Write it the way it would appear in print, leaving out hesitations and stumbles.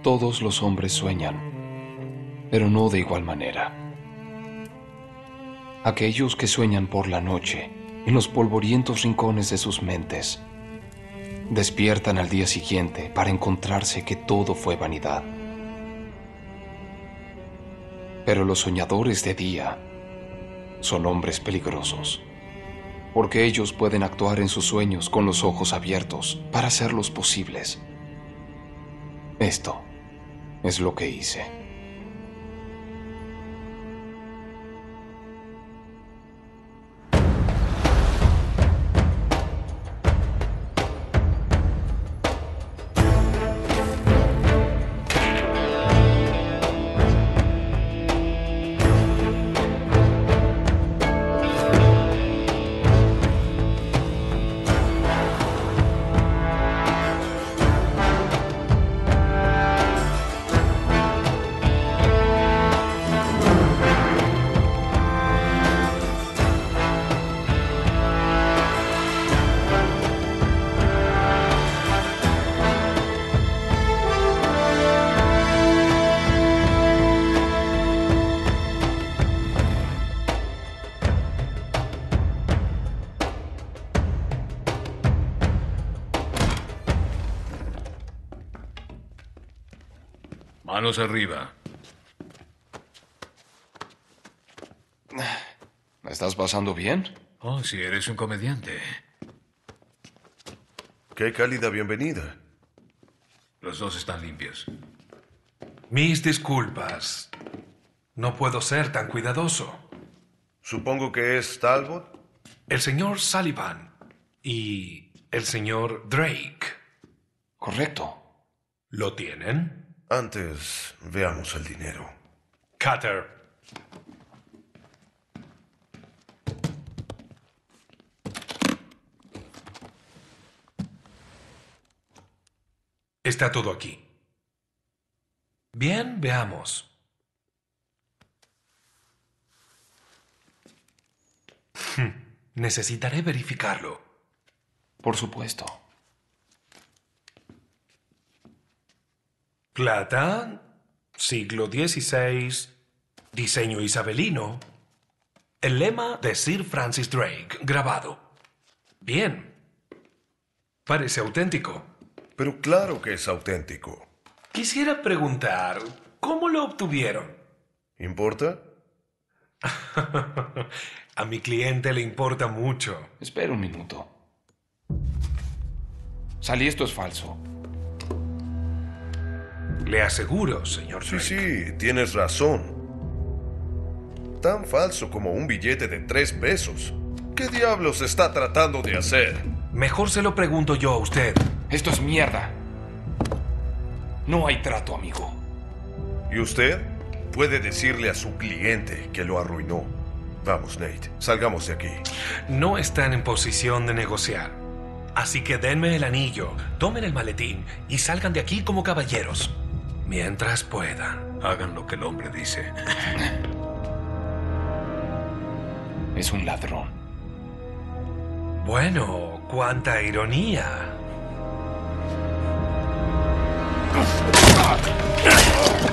Todos los hombres sueñan, pero no de igual manera. Aquellos que sueñan por la noche, en los polvorientos rincones de sus mentes, despiertan al día siguiente para encontrarse que todo fue vanidad. Pero los soñadores de día son hombres peligrosos, porque ellos pueden actuar en sus sueños con los ojos abiertos para hacerlos posibles. Esto es lo que hice. Manos arriba. ¿La estás pasando bien? Oh, si eres un comediante. Qué cálida bienvenida. Los dos están limpios. Mis disculpas. No puedo ser tan cuidadoso. Supongo que es Talbot. El señor Sullivan y el señor Drake. Correcto. ¿Lo tienen? Antes, veamos el dinero. Cutter. Está todo aquí. Bien, veamos. Necesitaré verificarlo. Por supuesto. Plata, siglo XVI, diseño isabelino. El lema de Sir Francis Drake, grabado. Bien. Parece auténtico. Pero claro que es auténtico. Quisiera preguntar, ¿cómo lo obtuvieron? ¿Importa? A mi cliente le importa mucho. Espera un minuto. Sally, esto es falso. Le aseguro, señor Drake. Sí, tienes razón. Tan falso como un billete de 3 pesos. ¿Qué diablos está tratando de hacer? Mejor se lo pregunto yo a usted. Esto es mierda. No hay trato, amigo. ¿Y usted? Puede decirle a su cliente que lo arruinó. Vamos, Nate, salgamos de aquí. No están en posición de negociar. Así que denme el anillo, tomen el maletín y salgan de aquí como caballeros. Mientras puedan. Hagan lo que el hombre dice. Es un ladrón. Bueno, cuánta ironía.